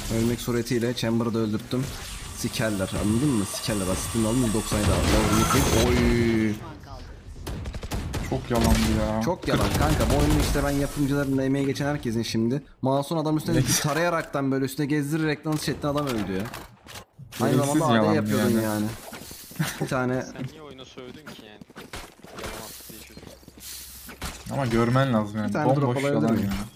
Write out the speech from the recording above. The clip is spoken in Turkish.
Ölmek suretiyle Chamber'ı da öldürttüm. Sikerler, anladın mı? Sikerler, asistini alın 97 aldı. Oy. Çok yalandı ya. Çok yalan kanka. Bu oyunu işte ben yapımcıların emeği geçen herkesin şimdi. Mouse'un adam üstüne tarayaraktan böyle üstüne gezdirerek nasıl etti adam öldü ya. Aynı Gereksiz zamanda AD yalan yapıyordun yani. yani. Bir tane Sen niye oyuna sövdün ki yani? Yalan attı diye çocuk. Ama görmen lazım yani. Bir tane drop Bomboş alabilir yalan miyim? ya.